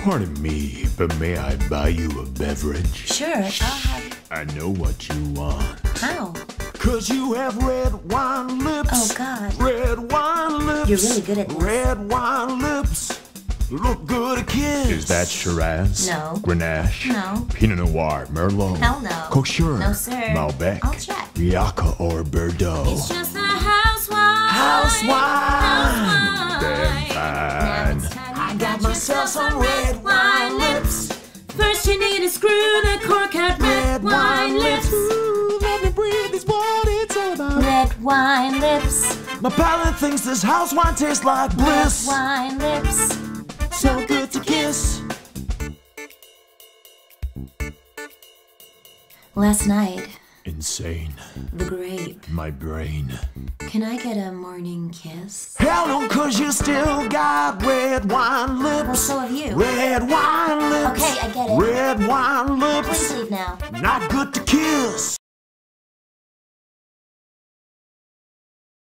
Pardon me, but may I buy you a beverage? Sure, I'll have... I know what you want. How? 'Cause you have red wine lips. Oh, God. Red wine lips. You're really good at this. Red wine lips. Look good at kids. Is that Shiraz? No. Grenache? No. Pinot Noir, Merlot? Hell no. Kosher? No, sir. Malbec? I'll check. Riaka or Bordeaux? It's just a house wine. House wine. House Then wine. fine. I got myself some red wine lips. First you need to screw the cork out. Red wine lips. Ooh, let me breathe is what it's all about. Red wine lips. My palate thinks this house wine tastes like bliss. Red wine lips. So good to kiss. Last night, Insane. the grape. My brain. Can I get a morning kiss? Hell no, 'cause you still got red wine lips. Well, so have you. Red wine lips. Okay, I get it. Red wine lips. Please leave now. Not good to kiss.